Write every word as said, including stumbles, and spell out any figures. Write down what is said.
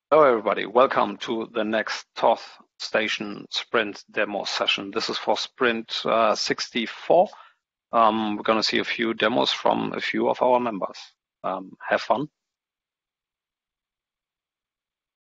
Hello, everybody. Welcome to the next Thoth Station Sprint demo session. This is for Sprint uh, sixty-four. Um, we're going to see a few demos from a few of our members. Um, have fun.